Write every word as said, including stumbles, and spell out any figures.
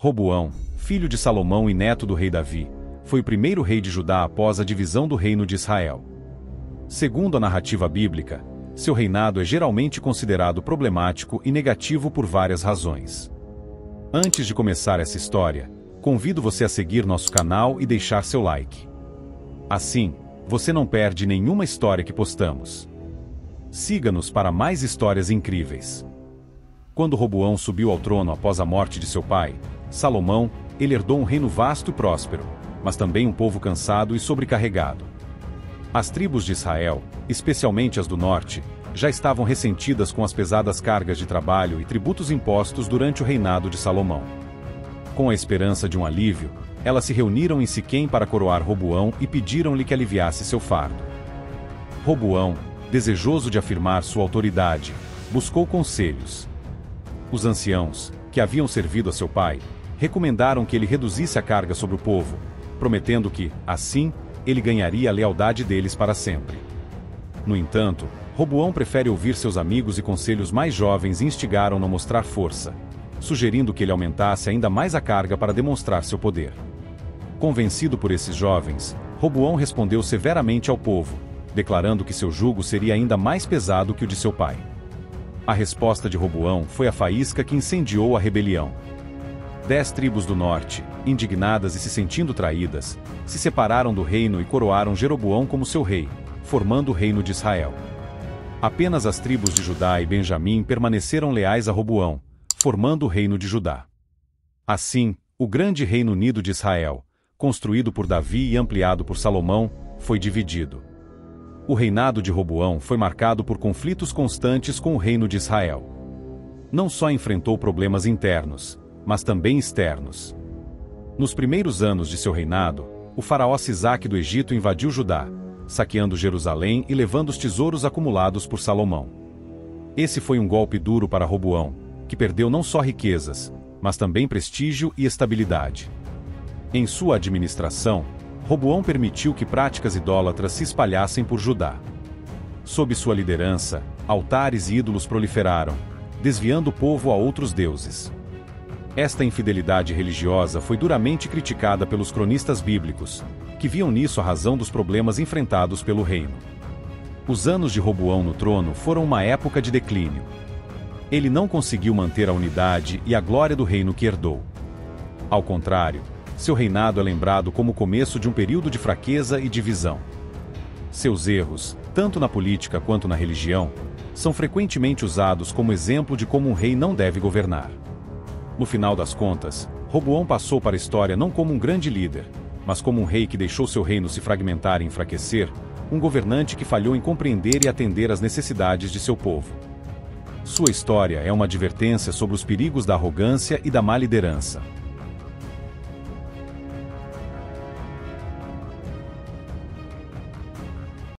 Roboão, filho de Salomão e neto do rei Davi, foi o primeiro rei de Judá após a divisão do reino de Israel. Segundo a narrativa bíblica, seu reinado é geralmente considerado problemático e negativo por várias razões. Antes de começar essa história, convido você a seguir nosso canal e deixar seu like. Assim, você não perde nenhuma história que postamos. Siga-nos para mais histórias incríveis. Quando Roboão subiu ao trono após a morte de seu pai, Salomão, ele herdou um reino vasto e próspero, mas também um povo cansado e sobrecarregado. As tribos de Israel, especialmente as do norte, já estavam ressentidas com as pesadas cargas de trabalho e tributos impostos durante o reinado de Salomão. Com a esperança de um alívio, elas se reuniram em Siquém para coroar Roboão e pediram-lhe que aliviasse seu fardo. Roboão, desejoso de afirmar sua autoridade, buscou conselhos. Os anciãos, que haviam servido a seu pai, recomendaram que ele reduzisse a carga sobre o povo, prometendo que, assim, ele ganharia a lealdade deles para sempre. No entanto, Roboão prefere ouvir seus amigos e conselhos mais jovens e instigaram-no a mostrar força, sugerindo que ele aumentasse ainda mais a carga para demonstrar seu poder. Convencido por esses jovens, Roboão respondeu severamente ao povo, declarando que seu jugo seria ainda mais pesado que o de seu pai. A resposta de Roboão foi a faísca que incendiou a rebelião. Dez tribos do norte, indignadas e se sentindo traídas, se separaram do reino e coroaram Jeroboão como seu rei, formando o reino de Israel. Apenas as tribos de Judá e Benjamim permaneceram leais a Roboão, formando o reino de Judá. Assim, o grande reino unido de Israel, construído por Davi e ampliado por Salomão, foi dividido. O reinado de Roboão foi marcado por conflitos constantes com o reino de Israel. Não só enfrentou problemas internos, mas também externos. Nos primeiros anos de seu reinado, o faraó Sisaque do Egito invadiu Judá, saqueando Jerusalém e levando os tesouros acumulados por Salomão. Esse foi um golpe duro para Roboão, que perdeu não só riquezas, mas também prestígio e estabilidade. Em sua administração, Roboão permitiu que práticas idólatras se espalhassem por Judá. Sob sua liderança, altares e ídolos proliferaram, desviando o povo a outros deuses. Esta infidelidade religiosa foi duramente criticada pelos cronistas bíblicos, que viam nisso a razão dos problemas enfrentados pelo reino. Os anos de Roboão no trono foram uma época de declínio. Ele não conseguiu manter a unidade e a glória do reino que herdou. Ao contrário, seu reinado é lembrado como o começo de um período de fraqueza e divisão. Seus erros, tanto na política quanto na religião, são frequentemente usados como exemplo de como um rei não deve governar. No final das contas, Roboão passou para a história não como um grande líder, mas como um rei que deixou seu reino se fragmentar e enfraquecer, um governante que falhou em compreender e atender às necessidades de seu povo. Sua história é uma advertência sobre os perigos da arrogância e da má liderança.